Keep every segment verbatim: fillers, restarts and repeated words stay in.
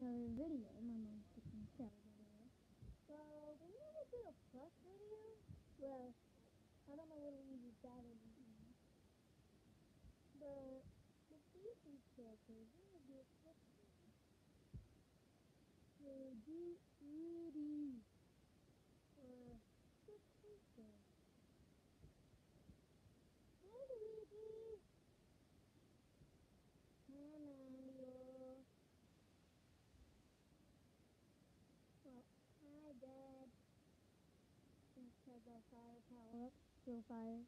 her video. My mom's taking showers over there. So, we never did a plus video. Well, I don't know what Luigi's Saturday is. But, the species characters, we're gonna do a plus video. So, do Rudy. Or, just Twister. Hi, Luigi. Hi, Mario. Well, hi, Dad. Let's check our fire power up. Still fire.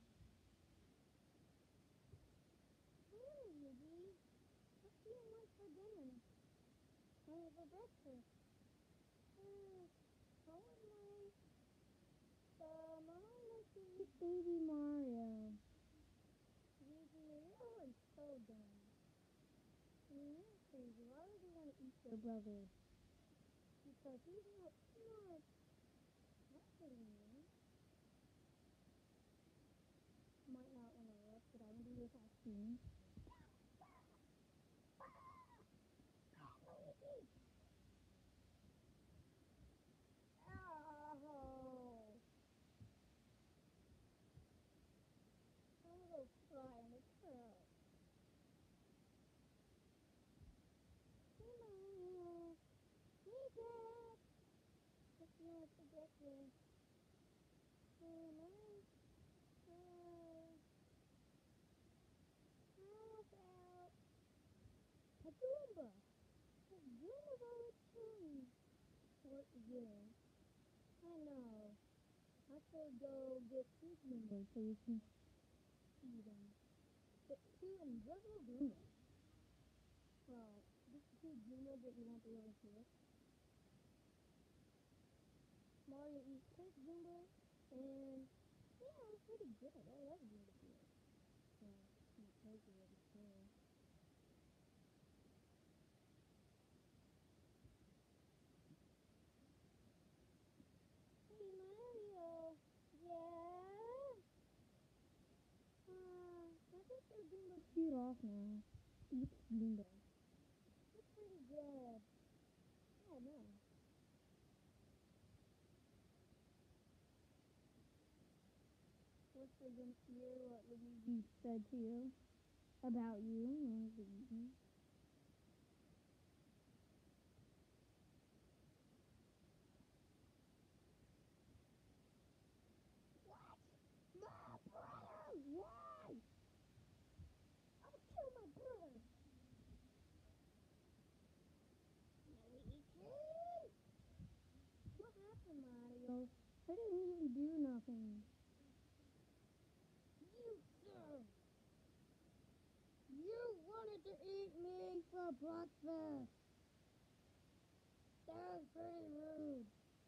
Hi, Luigi. What do you want for dinner? Or for breakfast? Uh, what would like? Uh, Mom likes to eat Baby Mario. Luigi, you're always so dumb. I mean, you're crazy. Why would you want to eat your brother? Because he's not smart. Not kidding you. Might not want to look, but I'm going to do this off screen. Ow! I'm going to cry in the throat. Hey, Mario. Hey, Dad. What do you want for breakfast? Oh, nice. Uh, how about a Goomba? A Goomba's always killing. What yeah. I know. I should go get two Goombas so you can see them. Get two invisible Goombas. Well, just two Goombas that you won't be able to see. Mario eats pink Goomba, and yeah, I'm pretty good. I love Goomba good. So, I'm crazy with it too. Hey Mario! Yeah? Uh, I think your Goomba's cute off now. Eats Goomba. That's pretty good. I know. What's the good hear what Luigi said to you about you when you were eating? What? My brother! Why? I'll kill my brother! Maybe eat you! What happened, Mario? I didn't even do nothing. You, sir! You wanted to eat me for breakfast! That was pretty rude.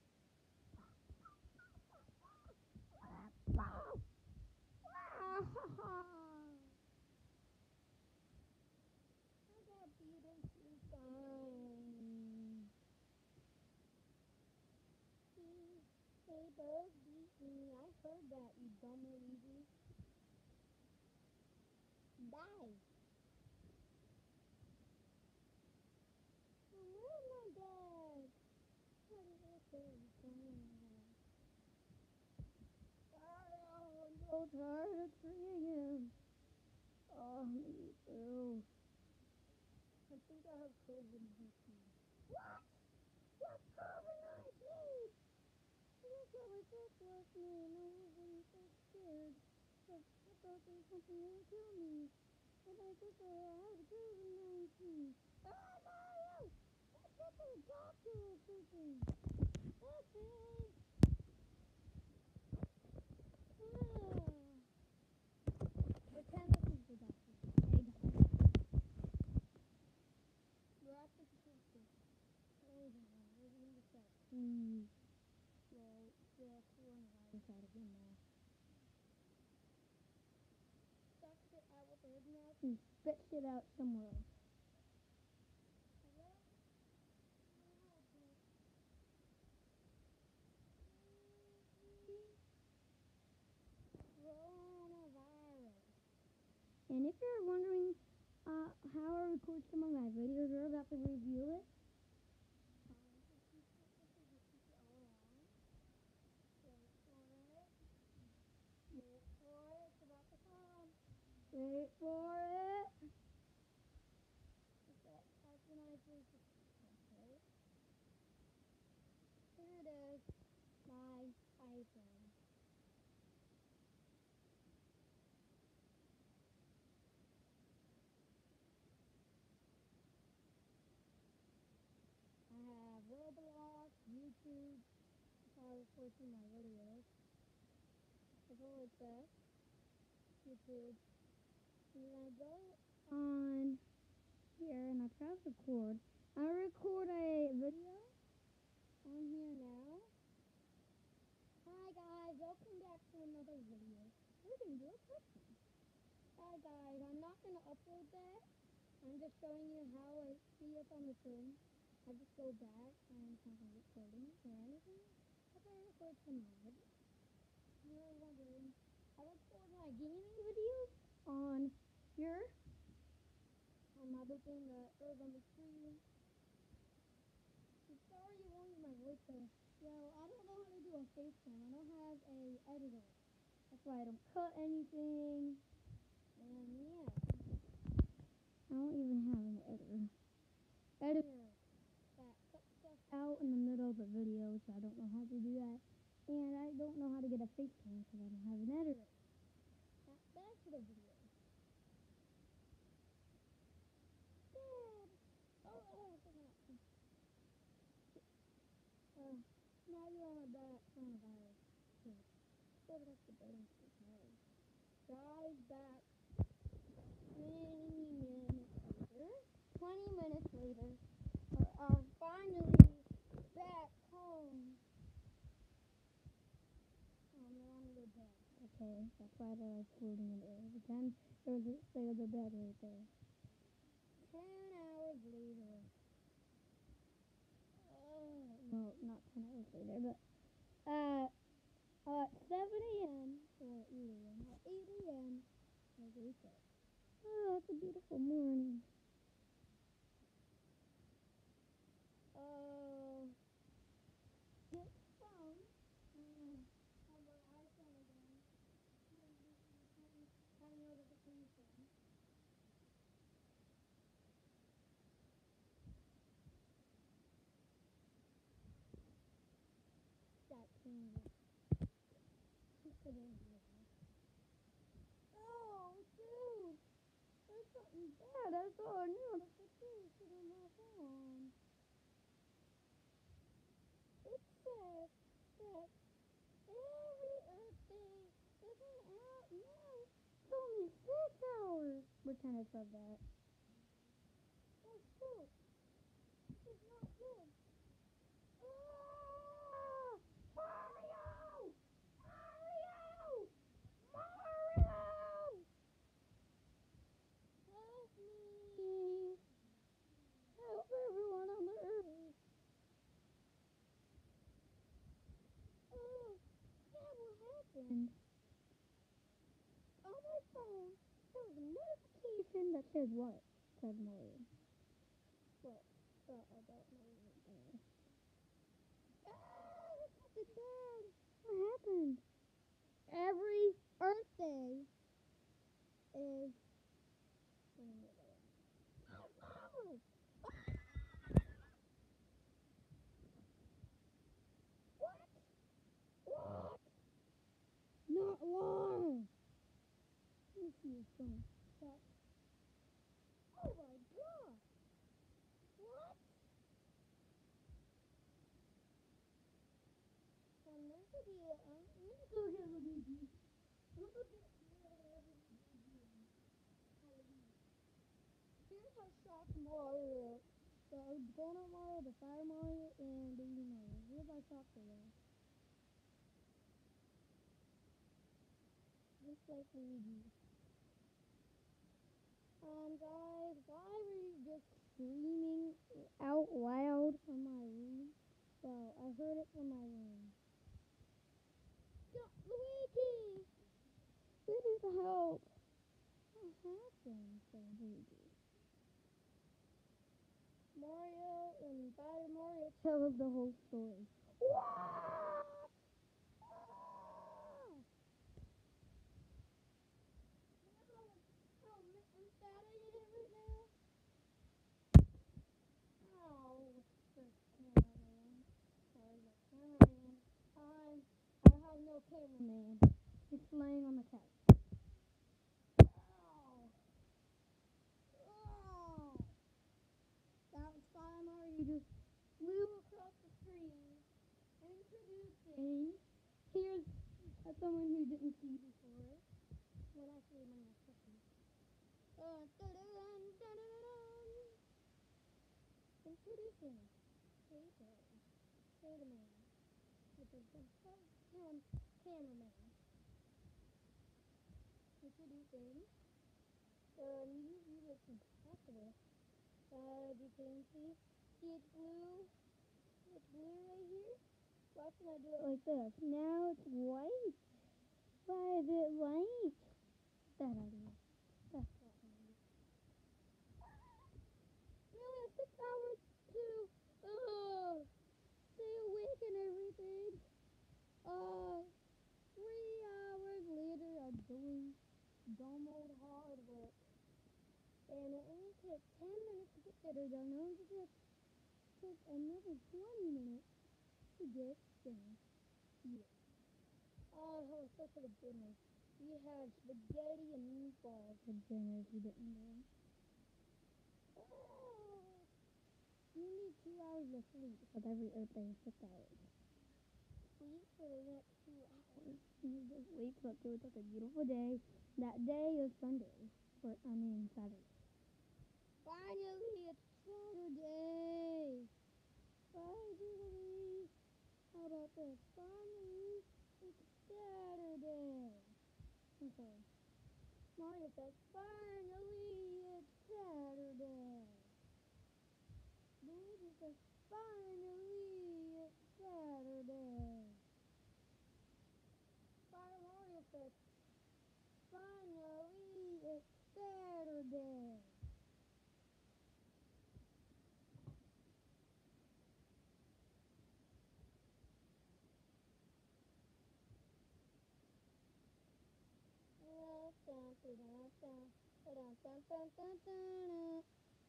I got beaten two times. See, they both beat me. I heard that, you dumb Luigi. Die. Oh, where's my dad? What is this thing? Oh, I'm so tired of treating him. Oh, me too. I think I have COVID nineteen. What? You have COVID nineteen? That's what my dad left me, and I was so scared. So I thought there was something that would kill me. And I think I have COVID nineteen. Ah, Mario! Let's get to the doctor or something. Okay. Ah. Pretend this is the doctor. Hey guys. We're at the doctor. Hey guys, we're doing the check. Please. Well, the coronavirus out of him now. Suck shit out with his mouth and spit shit out somewhere else. Hello? Coronavirus. And if you're wondering uh, how I record some of my videos, we're about to review it. Wait for it. Okay, how can I do this? Okay. Here it is. My iPhone. I have Roblox, YouTube. That's how I record through my videos. I go like that. YouTube. And then I go on here and I press record. I record a video on here now. Hi guys, welcome back to another video. We're gonna do a question. Hi guys, I'm not gonna upload that. I'm just showing you how I see it on the screen. I just go back and have a recording or anything. If I record some mod, you're wondering, I record my gaming videos on here. On my thing that goes on the screen. I'm sorry you won't use my voice though. Well, I don't know how to do a FaceTime. I don't have a editor. That's why I don't cut anything. And yeah. I don't even have an editor. Editor that cuts stuff out in the middle of the video, so I don't know how to do that. And I don't know how to get a FaceTime because I don't have an editor. Now, back to the video. Dad! Oh, oh, I forgot. Uh, now you're on a bad coronavirus. Yeah. What up the button? Guys, back twenty minutes later. twenty minutes later. Uh, I'm finally back home. Oh, I'm on the bed. Okay, that's why they're like floating in the air. But then there's a, there's a bed right there. Ten hours later. Oh, no, not ten hours later, but uh, uh, seven a.m. or eight a.m. or eight a.m. I wake up. Oh, it's a beautiful morning. Uh, get phone. Uh, on my iPhone again. Have notification. That changes. Put it in here. Oh, dude. There's something bad. I saw a notification on my phone. It says that every Earth Day isn't out now. It's only six hours. Pretend it said that. Oh, shoot. It's not good. Ah! Mario! Mario! Mario! Help me! Help everyone on the earth! Oh, yeah, what happened? On my phone, there was a notification that said what? Said Mario. What? Uh, about Mario. Uh, ah, that's something bad. What happened? Every Earth Day is. What? What? Not long. Let me see your phone. Stop. Oh my god. What? On this video, I'm gonna go get Luigi. I'm gonna go get Here's how shocked Mario. The Donut Mario, the Fire Mario, and Baby Mario. Here's how shocked they are. Just like Luigi. Um, guys, why were you just screaming out loud from my room? Well, I heard it from my room. Go, Luigi! We need help. What happened? Said Luigi. Mario and Fire Mario tells the whole story. What? Ah! no cameraman. It's laying on the couch. Oh. Oh. That was Fire Mario. He just flew across the screen. Introducing. Here's uh, someone who didn't see before. Well, actually, my next question. Uh, dun-dun, dun-dun-dun. Introducing Tato. Tato Man. Which is the cam cameraman. Introducing the new view of Impossible. Uh, as you can see, see it's blue. It's blue right here. Why should I do it like this? Now it's white. Why is it white? That idea. That's what I need. Really, have six hours to uh, stay awake and everything. Uh, three hours later, I'm doing dumb old hard work. And it only takes ten minutes to get dinner done. It only takes took another twenty minutes to get finished. Yeah. Oh, how was such a good dinner. We had spaghetti and meatballs for dinner if you didn't know. Oh, you need two hours of sleep because every Earth day is six hours. Sleep for the next two hours. You just wake up to it. It's a beautiful day. That day is Sunday. Or, I mean, Saturday. Finally, it's Saturday. Finally. How about this? Finally, it's Saturday. Okay. Mario says, finally, it's Saturday. Luigi says, finally, it's Saturday. Fire Mario says, finally, it's Saturday. Dun, dun, dun, dun, dun, dun, dun, dun, dun.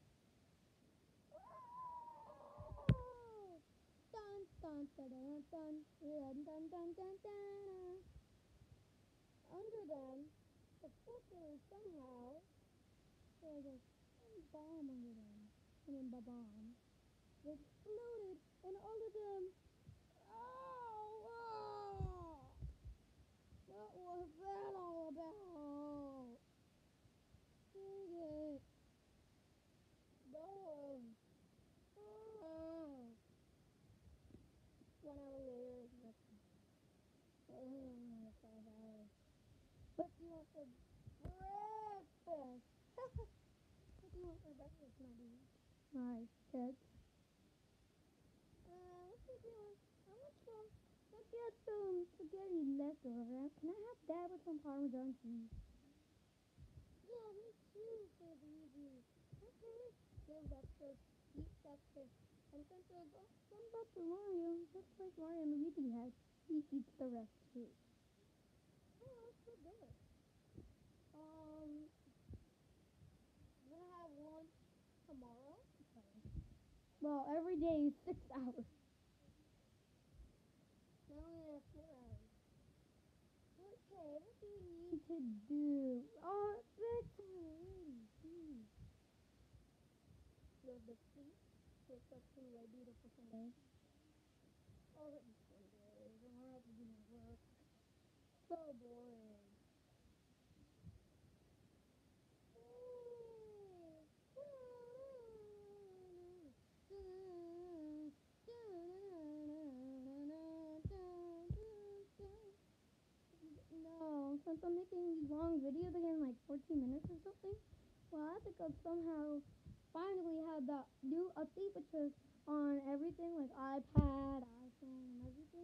Dun, dun, dun, dun, dun, dun, dun, dun, dun, dun. Under them, the flicker somehow, there's a bomb under them. I mean, the bomb. It exploded, and all of them. Oh, oh! What was that all about? Dang it. That was. Oh. One hour later, it's oh, five hours. What do you want for breakfast? What do you want for breakfast, my dude? My kids. Uh, what you doing? I want some. Let's get some spaghetti leftover. Can I have that with some Parmesan cheese? Yeah, me too, said Luigi. Okay. Build extra, eat extra. And since there's some left for Mario, just like Mario and Luigi has, he eats the rest too. Oh, that's so good. Um, we're gonna have lunch tomorrow. Okay. Well, every day is six hours. Now we only have four hours. Okay, what do we need to do? Oh, it's bedtime already. Jeez. Go to sleep. Wake up to a beautiful Sunday. Oh, it's Sunday. I don't have to do my work. So boring. No, since I'm making these long videos again, like fourteen minutes or something, well, I think I've somehow finally had that new update, which is on everything, like iPad, iPhone, and everything.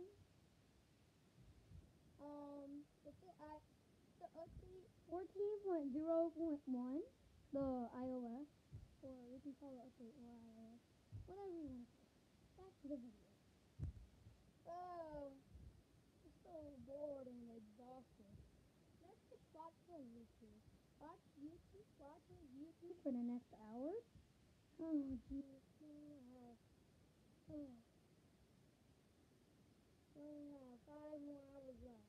Um, it's the, I, the update fourteen point zero point one, the iOS, or we can call it update or iOS, whatever you want to call it. Back to the video. Oh, I'm so bored and exhausted. Let's just watch some YouTube. Watch YouTube, watch YouTube for the next hour. Oh, geez. We have, oh, we only have five more hours left.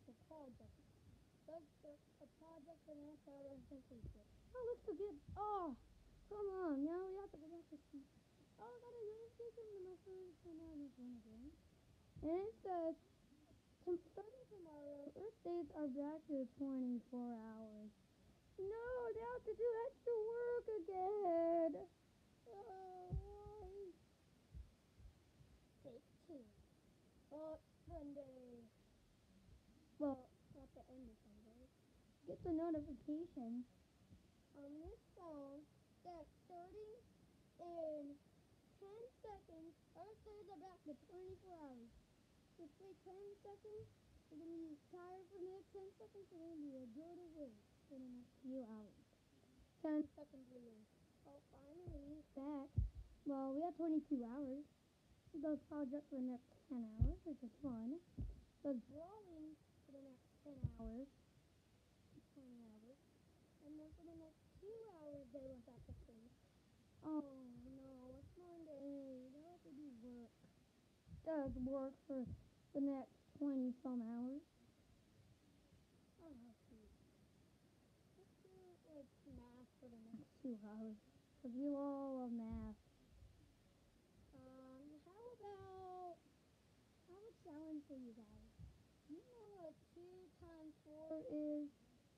the project. Does the a project for the next hour and complete it. Oh, let's go get. Oh, come on. Now we have to go back to sleep. Oh, I gotta go get them to my phone. So now I'm going again. And it says, some, starting tomorrow, Earth days are back to twenty-four hours. No, they have to do extra work again. Oh, why? Day two. Oh, it's Sunday. Well, not the end of Sunday. Get the notification on your phone that starting in ten seconds, Earth days are back to twenty-four hours. Just wait ten seconds, you're going to be tired for the next ten seconds, you're going to be a good awake for the next few hours. ten seconds later. Oh, finally, back. Well, we have twenty-two hours. It does project for the next ten hours, which is fun. It does drawing for the next ten hours. twenty hours. And then for the next two hours, they went back to sleep. Oh, no, it's Monday. They have to do work. Does work for the next twenty some hours. Oh, geez. Let's do, like, math for the next two hours. Because you all love math. Um, how about, I have a challenge for you guys. You know what two times four is?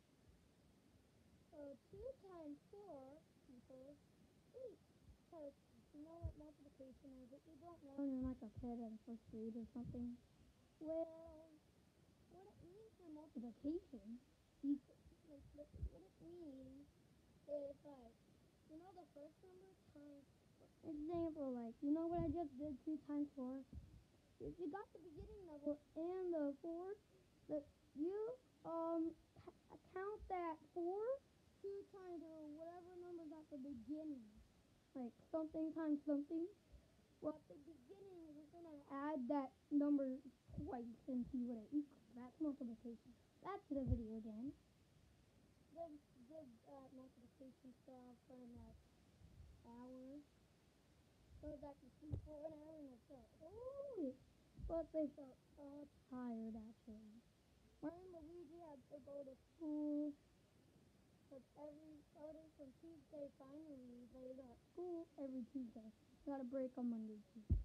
So two times four equals eight. Because you know what multiplication is. If you don't know, you're like a kid in first grade or something. Well, what it means for multiplication, equals, like, what, what it means is like, you know the first number times, example, like, you know what I just did, two times four? If you got the beginning number and the four, the, you, um, count that four two times or whatever number's at the beginning. Like, something times something. Well, at the beginning, we're going to add that number twice and see what it equals. That's multiplication. Back to the video again. The, the uh, multiplication stuff for the next hour. Go back to sleep for an hour and I felt, oh, but they felt all tired actually. Mario and Luigi had to go to school. But every starting from Tuesday, finally, they got school every Tuesday. Got a break on Monday, Tuesday.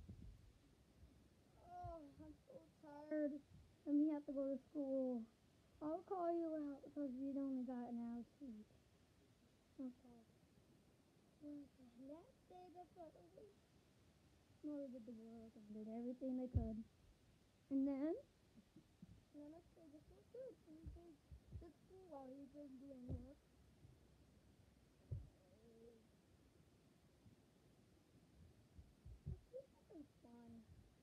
Oh, I'm so tired. And we have to go to school. I'll call you out because we only got an hour's sleep. Okay. Okay. Next day, the photo week. Mother did the work and did everything they could. And then, and the next day, just went good. And he came to school while he was doing work. Let's do something fun.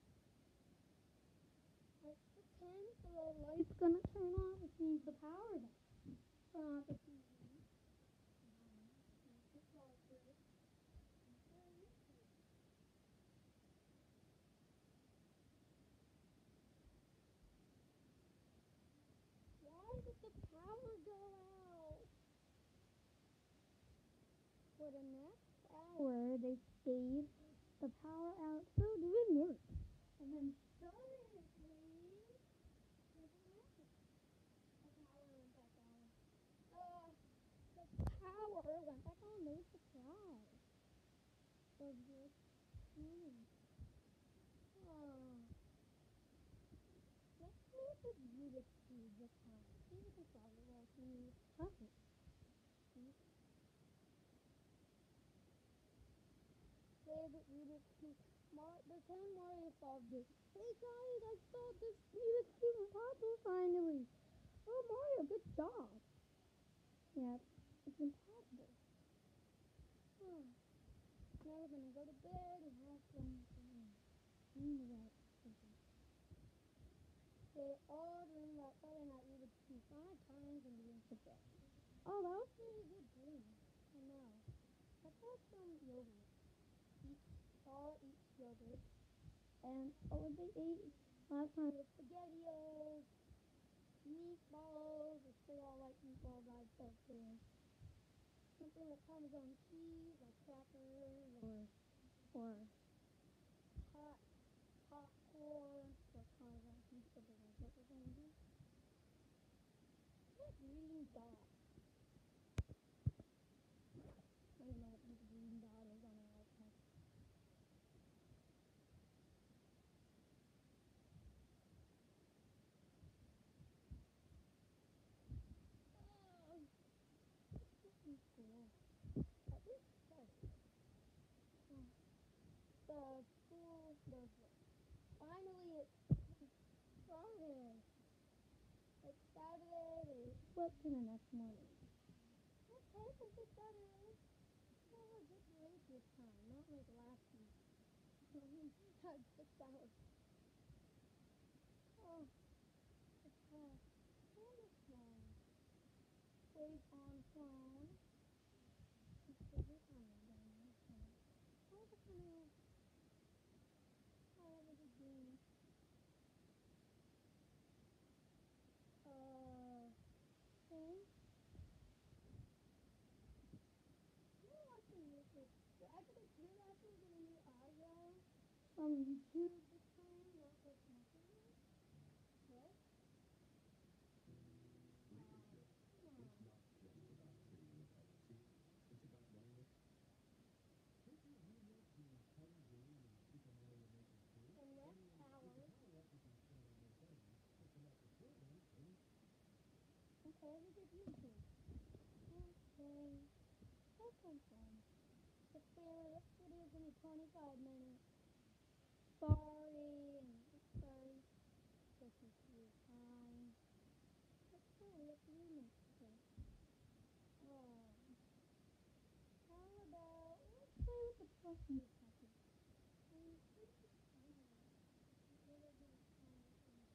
Let's pretend the light's gonna turn on, which means the power's on. Turn off the T V. Why did the power go out? For the next hour, they stayed the power out still doing work. And then suddenly, the power went back on. Uh, the power went back on. No surprise. Was this hmm. Oh. Let's play with the Rubik's Cube this time. See if we can solve it. Well, can you touch it? See? Play the Rubik's Cube. Mar pretend Mario solved it. Hey guys, I solved this Rubik's Cube puzzle finally. Oh Mario, good job. Yeah, it's impossible. Oh. Now we're gonna go to bed and have some dream about something. They all dream about Friday Night Rubik's Cube five times and being to bed. Oh, that was a really good dream. I know. Let's have some yogurt. Each, all eat yogurt. And oh, what they ate last time was SpaghettiOs, meatballs, which they all like meatballs, I bet too. Something with Parmesan cheese, like crackers, or or hot popcorn, or Parmesan cheese, something like what we're gonna do. green dot. I don't know what this green dot is on our iPad. Oh, this is cool. At least it started. Oh, the school does work. Finally, it started. It's Saturday. They flipped to the next morning. Okay, since it's Saturday, well, a good break this time, not like last week. We had six hours. Oh, it's fast. On the phone. Wait on phone. It's every time down the phone. All the kind of, however the game. Uh, thing. I'm watching YouTube. You're actually, you're actually gonna hear audio from YouTube this time, not like nothing. What? The next hour. Okay, we did YouTube. Okay. Have some fun. This video, this video is gonna be twenty-five minutes. Sorry, and sorry. This is your time. Let's play with the unit. Okay. Um, how about, let's play with the plushie puppy. Um, let's just try that. What are the times?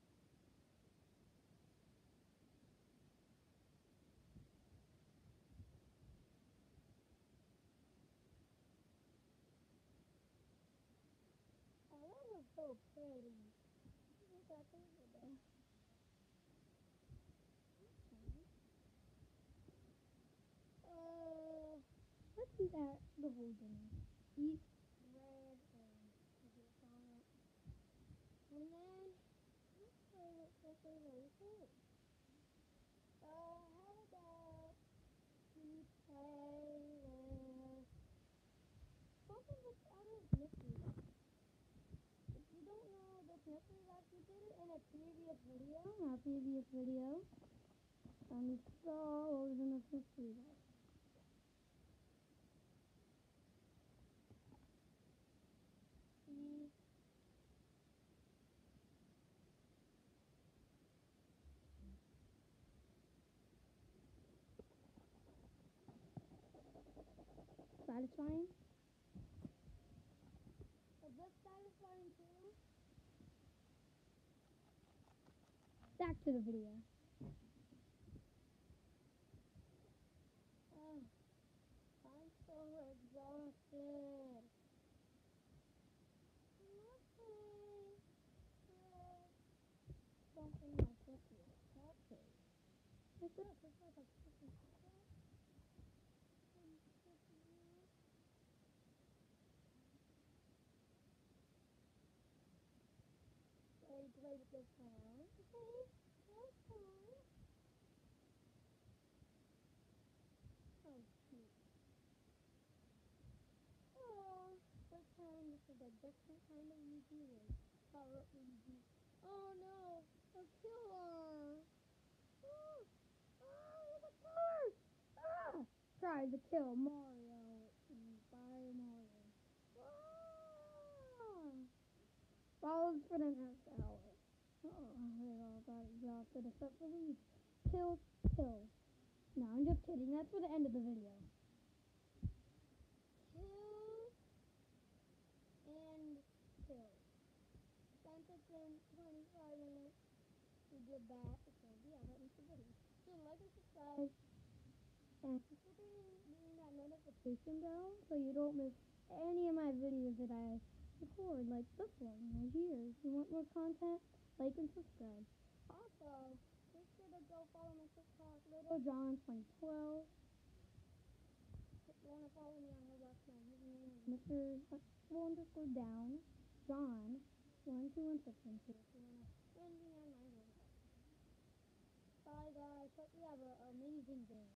Oh, that was so pretty. Look at that over there. Okay. Uh, let's eat at the whole dinner. Eat bread and get on it. And then, let's play with something really cool. Uh, how about we play with something that's out of Mystery Box? If you don't know this Mystery Box, we did it in a previous video. Our previous video. And we saw what was in this Mystery Box. See? Satisfying? Is this satisfying too? Back to the video. Oh, I'm so exhausted. Nothing. Uh, something like this here. Okay. Like this. It's like a chicken scratch. And chicken here. Play, play with this sound. Okay. That's fine. Oh, cute. Oh, this time this is a different kind of Luigi. Power up Luigi. Oh no, a killer! Oh, oh, he's a killer! Ah! Tries to kill Mario by Mario. Ah! Falls for the next hour. Oh, they all got exhausted except for Luigi. Kill, kill. No, I'm just kidding. That's for the end of the video. Kill and kill. Since it's been twenty-five minutes, we did that. So yeah, that was the video. So like and subscribe, and consider ringing that notification bell so you don't miss any of my videos that I record, like this one right here. If you want more content, like and subscribe. Also, make sure to go follow my TikTok, Little John twenty twelve. If you want to follow me on Roblox, my username is Mister underscore down, John, one, two, and six, and two. If you want to friend me on my Roblox. Hi guys, hope you have an amazing day.